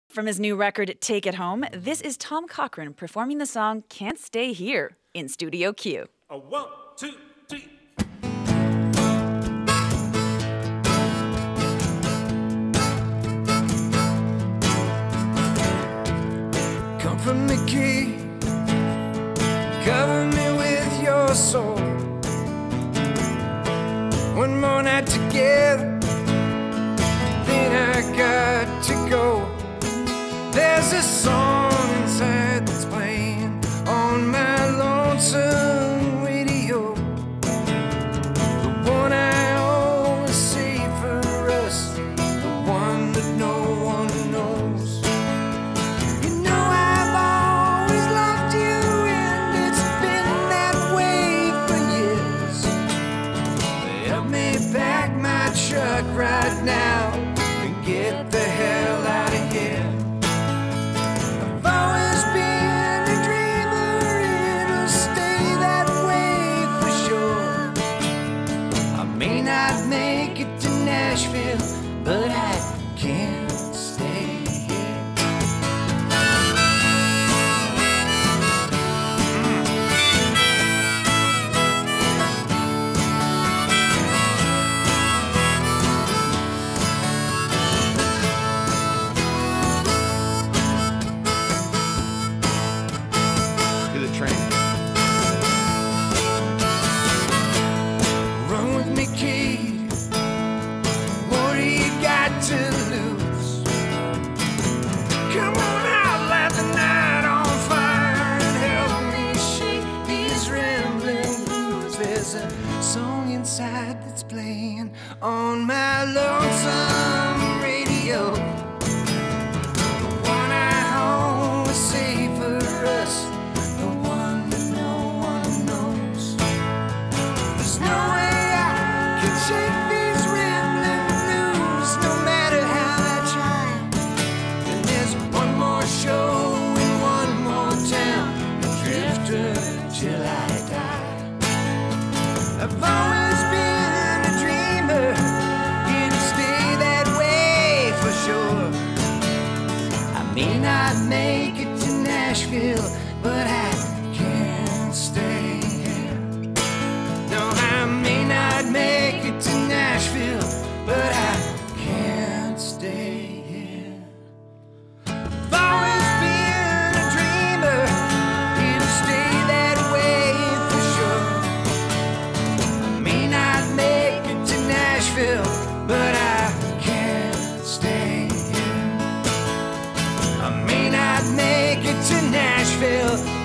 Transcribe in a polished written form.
From his new record, Take It Home, this is Tom Cochrane performing the song Can't Stay Here in Studio Q. A 1, 2, 3. Come from the key, cover me with your soul. One more night together, then I got to go. There's a song inside that's playing on my lonesome radio, the one I always say for us, the one that no one knows. You know I've always loved you, and it's been that way for years. Help me pack my truck right now and get the hell out of here. Make it to Nashville, but I can't stay here. To the train. Run with me, kid. To lose. Come on out, light the night on fire, and help me shake these rambling blues. There's a song inside that's playing on my lonesome radio, the one I always say for us, the one that no one knows. There's no way I can shake these rambling blues, no matter how I try. And there's one more show in one more town, a drifter till I die. I've always been a dreamer, gonna stay that way for sure. I may not make it to Nashville, but I can't stay here. No, I may not make it to Nashville, but I can't stay here. I've always been a dreamer, gonna stay that way for sure. I may not make it to Nashville, but I can't stay here. I may not make it to Nashville,